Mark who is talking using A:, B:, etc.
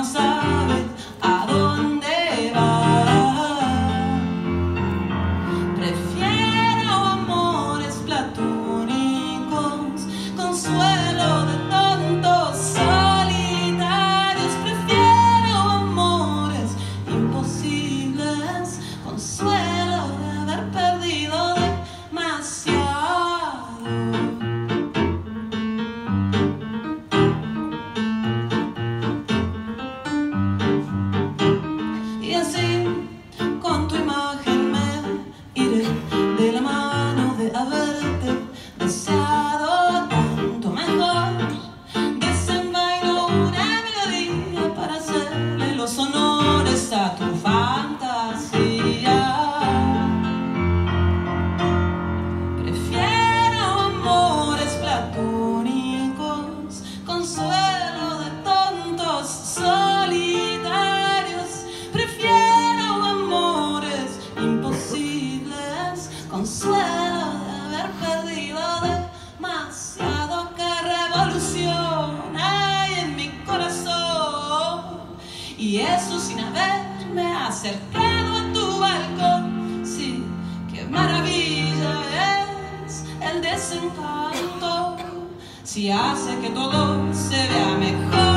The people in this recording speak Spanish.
A: no sabe a dónde va. Prefiero amores platónicos, consuelo de tontos solitarios. Prefiero amores imposibles, consuelo de haber perdido demasiado. Y así, con tu imagen me iré de la mano de haberte deseado tanto mejor. Desenvaino una melodía para hacerle los honores a tu fantasía. Prefiero amores platónicos, consuelo de tontos solitarios. Prefiero amores imposibles, consuelo de haber perdido demasiado. Que revolución hay en mi corazón, y eso sin haberme acercado a tu balcón. Sí, qué maravilla es el desencanto, si hace que todo se vea mejor.